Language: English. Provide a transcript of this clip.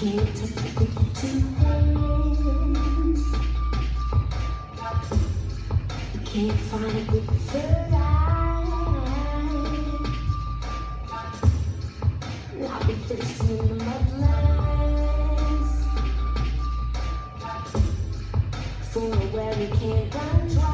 can't take it with two hands. You can't find it with the third eye. I'll be fishing in the mudlands for where we can't run dry.